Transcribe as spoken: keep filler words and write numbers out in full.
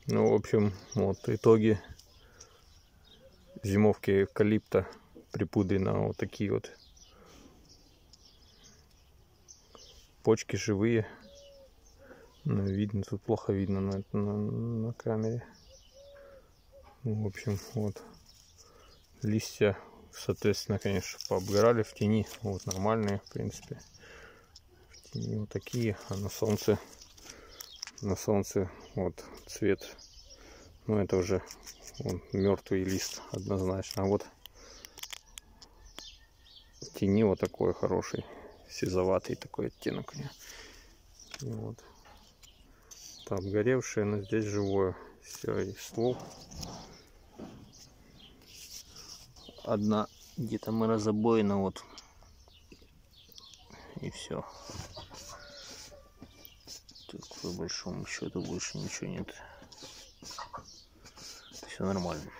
Ну, в общем, вот итоги зимовки эвкалипта припудрено. Вот такие вот почки живые. Ну, видно, тут плохо видно на, на, на камере. Ну, в общем, вот листья, соответственно, конечно, пообгорали в тени. Вот нормальные, в принципе. В тени вот такие, а на солнце, на солнце вот цвет. Ну, это уже вон, мертвый лист однозначно. А вот в тени вот такой хороший, сизоватый такой оттенок у него. И вот. Обгоревшее, но здесь живое. Все, и ствол. Одна где-то морозобоина, вот. И все. Так, по большому счету больше ничего нет. Все нормально.